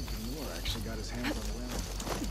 Moore actually got his hands on the well.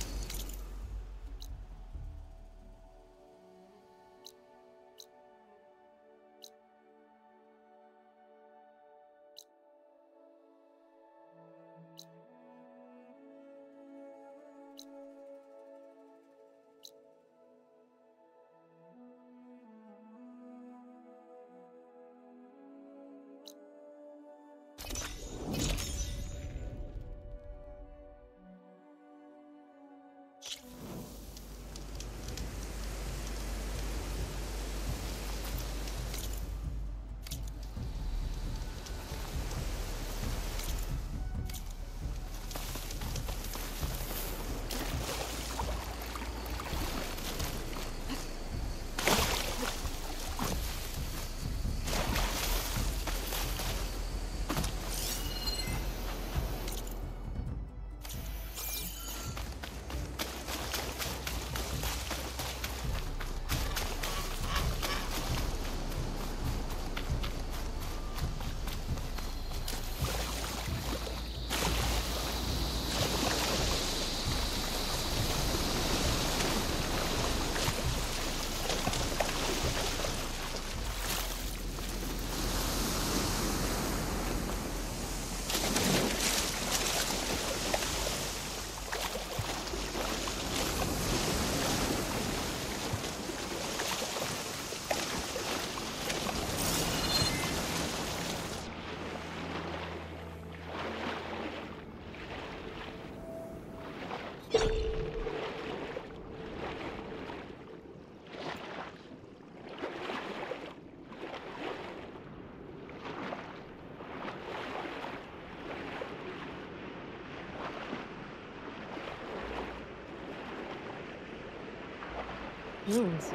Ruins.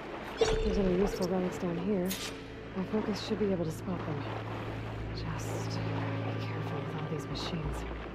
If there's any useful relics down here, my focus should be able to spot them. Just be careful with all these machines.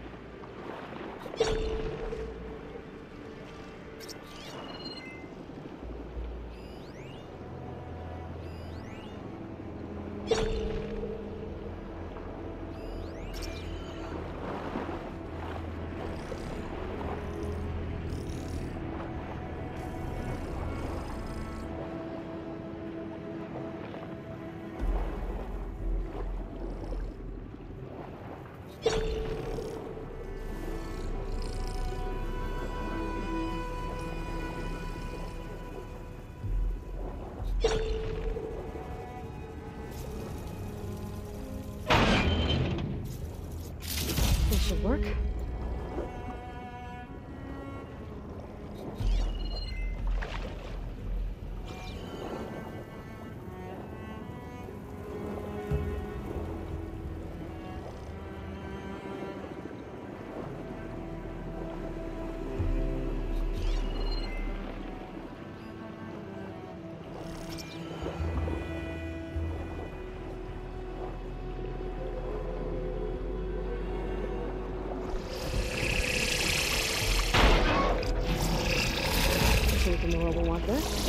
This should work. The world will want this.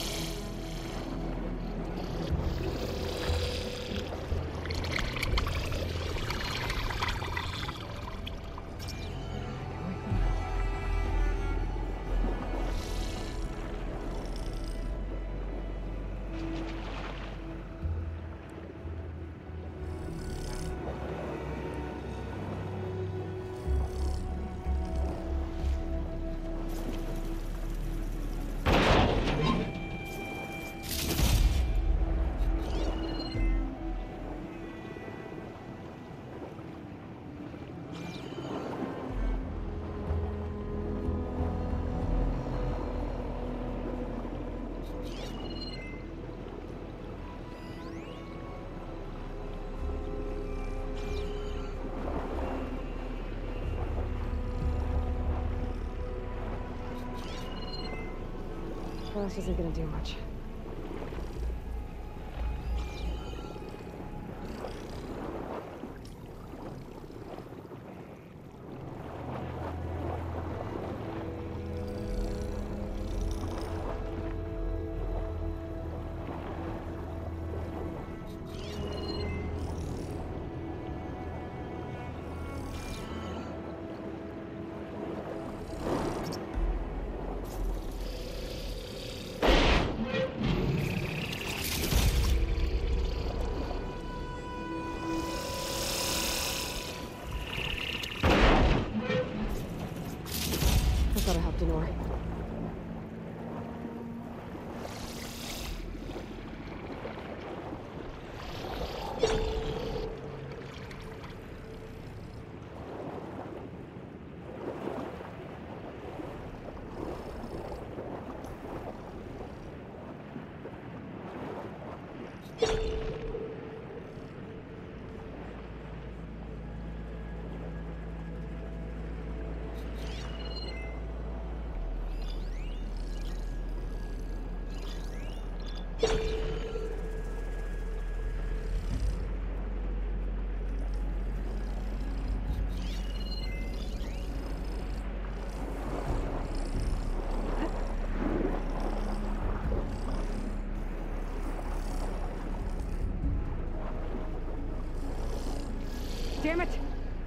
This isn't gonna do much. Gotta help Denor. Damn it!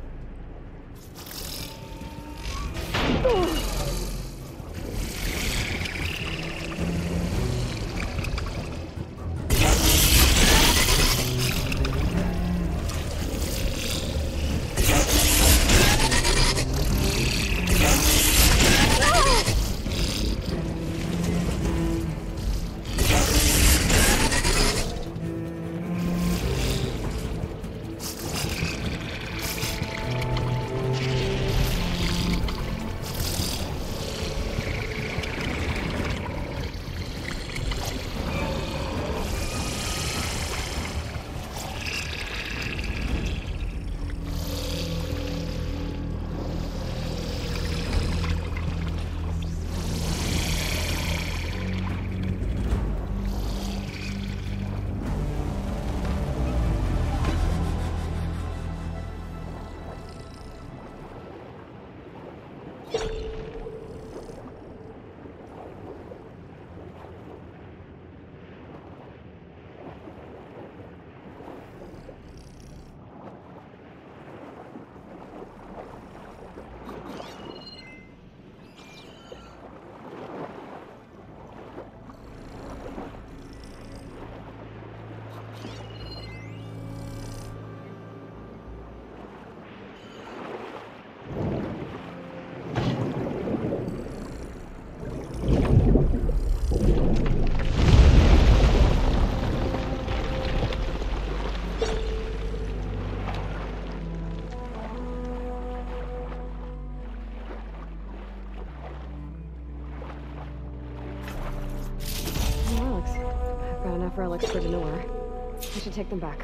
Relics for Denor. I should take them back.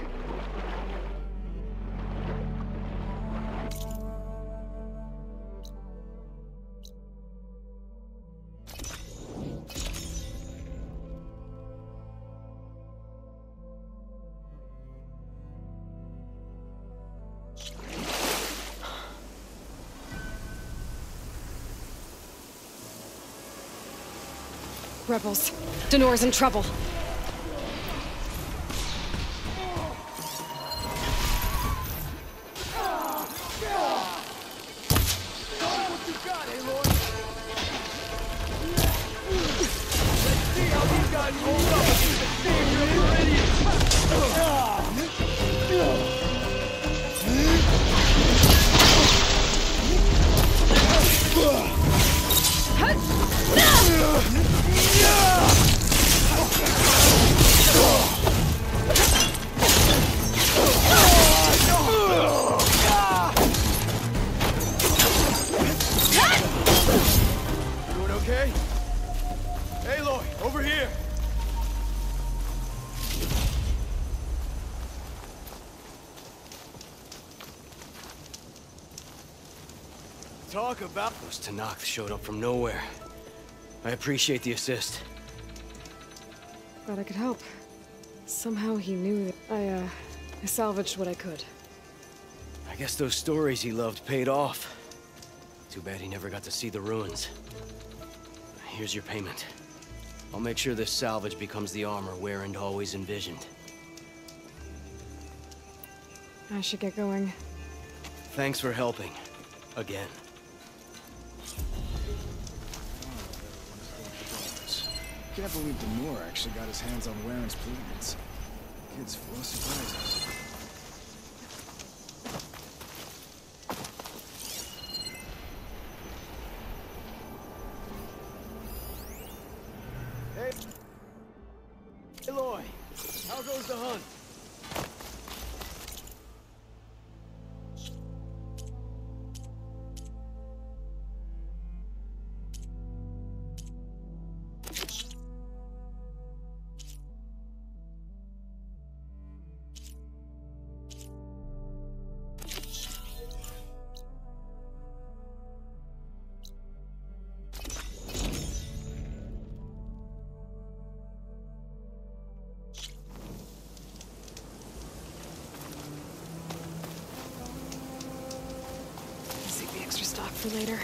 Rebels. Denor's in trouble. Aloy, over here! Talk about... Those Tanakh showed up from nowhere. I appreciate the assist. Glad I could help. Somehow he knew that I salvaged what I could. I guess those stories he loved paid off. Too bad he never got to see the ruins. Here's your payment. I'll make sure this salvage becomes the armor Warren always envisioned. I should get going. Thanks for helping. Again. Can't believe Denor actually got his hands on Warren's blueprints. Kid's full of surprises. goes the hunt. Save the extra stock for later.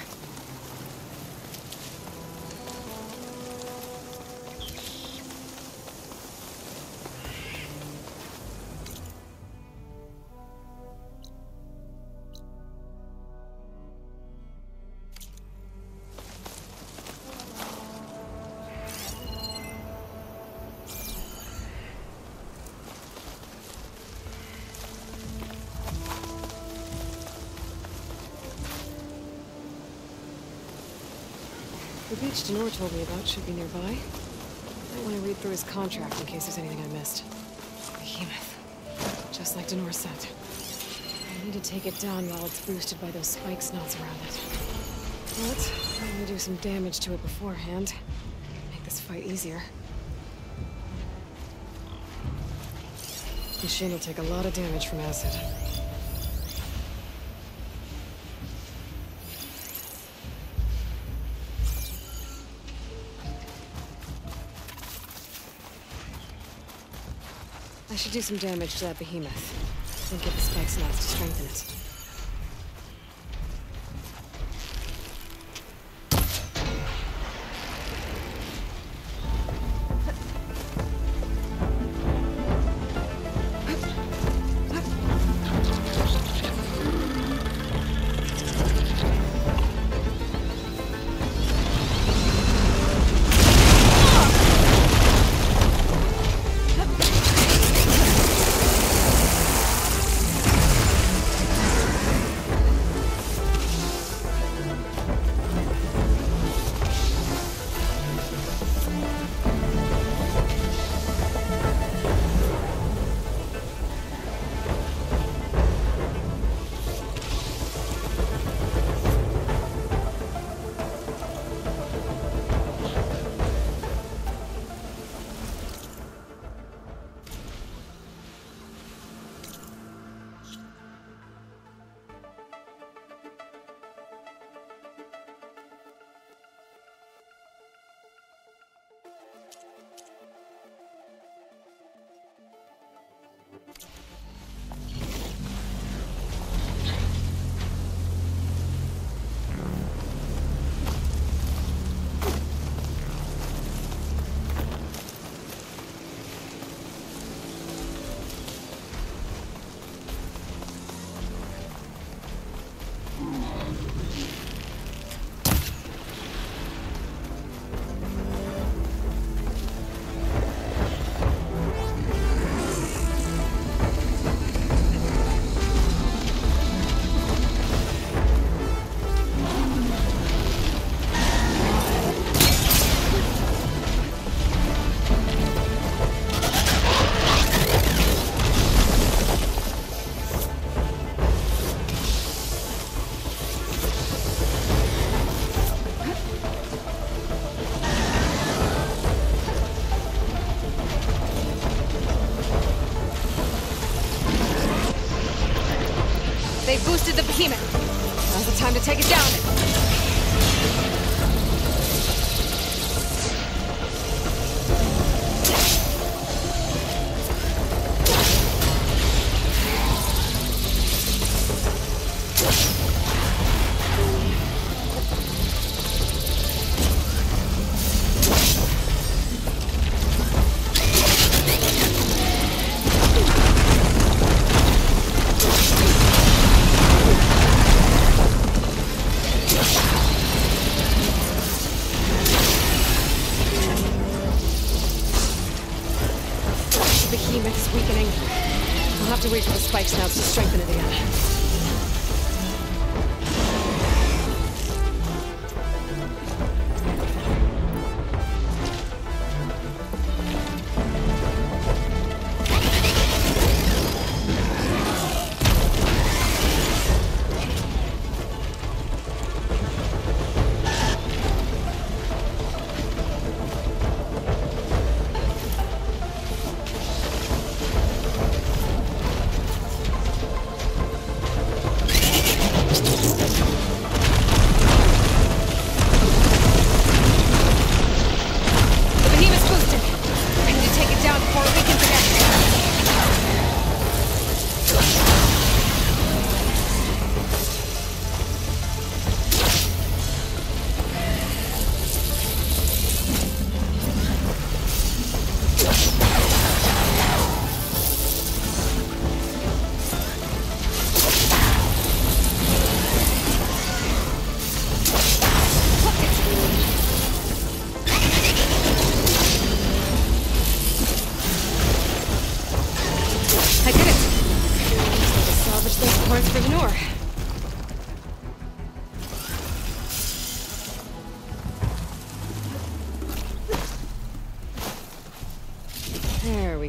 The beach Denor told me about should be nearby. I want to read through his contract in case there's anything I missed. Behemoth. Just like Denor said. I need to take it down while it's boosted by those spike snots around it. But I'm gonna do some damage to it beforehand. Make this fight easier. Machine will take a lot of damage from acid. I should do some damage to that behemoth, and get the spike snots to strengthen it. They boosted the behemoth. Now's the time to take it down. Behemoth's weakening. I'll have to wait for the spike snouts to strengthen it again.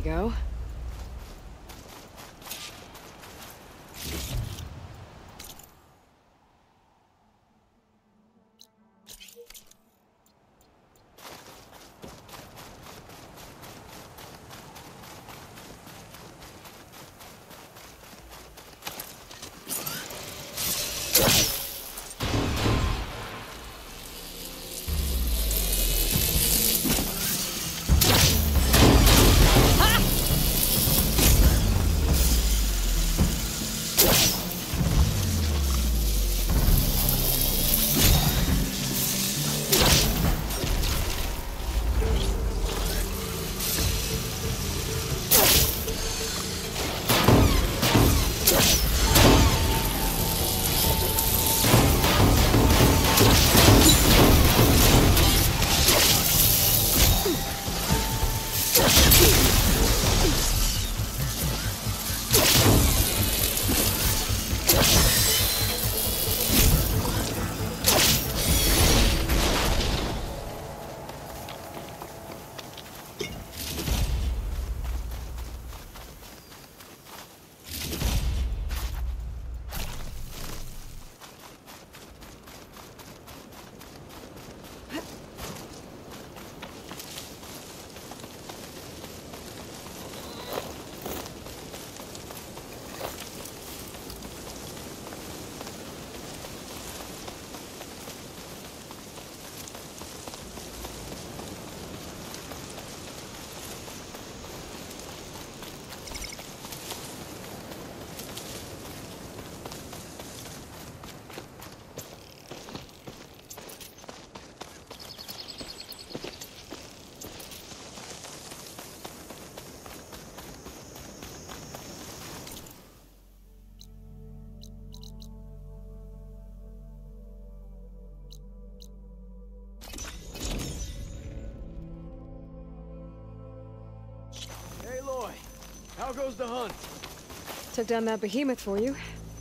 go. Hey, Aloy. How goes the hunt? Took down that behemoth for you.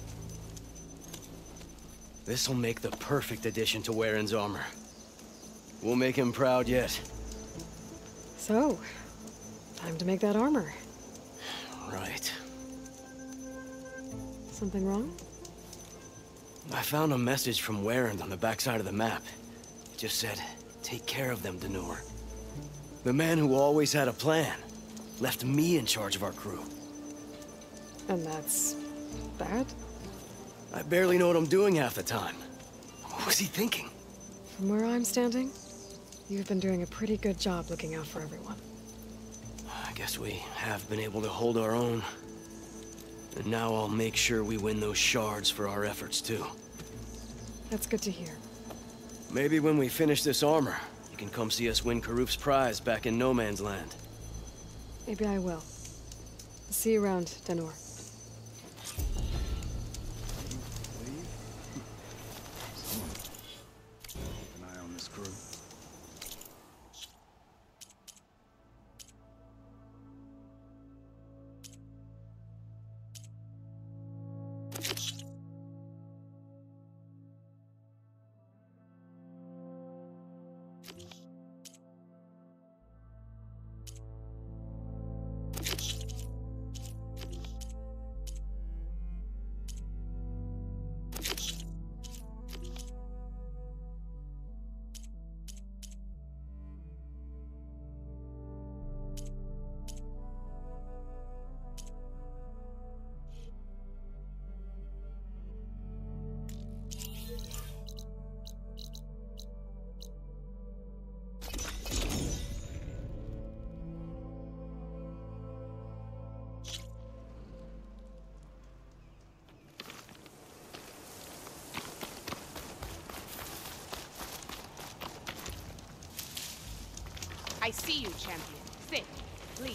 This'll make the perfect addition to Warren's armor. We'll make him proud yet. So, time to make that armor. Right. Something wrong? I found a message from Warren on the backside of the map. It just said, take care of them, Denor. The man who always had a plan left me in charge of our crew. And that's... bad? I barely know what I'm doing half the time. What was he thinking? From where I'm standing, you've been doing a pretty good job looking out for everyone. I guess we have been able to hold our own. And now I'll make sure we win those shards for our efforts, too. That's good to hear. Maybe when we finish this armor, you can come see us win Karup's prize back in No Man's Land. Maybe I will. See you around, Denor. Leave? Someone keep an eye on this crew. I see you, champion. Sit, please.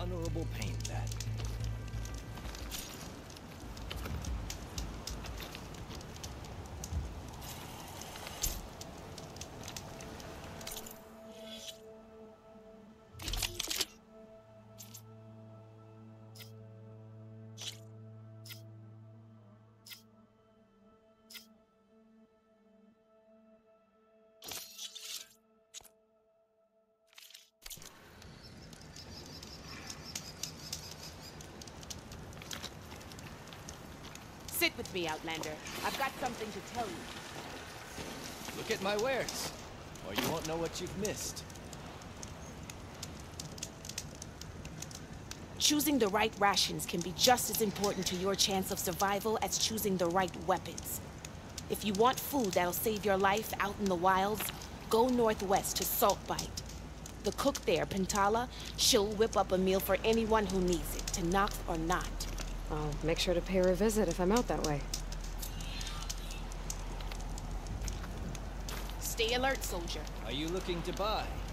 honorable pain, that. Sit with me, Outlander. I've got something to tell you. Look at my wares, or you won't know what you've missed. Choosing the right rations can be just as important to your chance of survival as choosing the right weapons. If you want food that'll save your life out in the wilds, go northwest to Saltbite. The cook there, Pintala, she'll whip up a meal for anyone who needs it, to knock or not. I'll make sure to pay her a visit if I'm out that way. Stay alert, soldier. Are you looking to buy?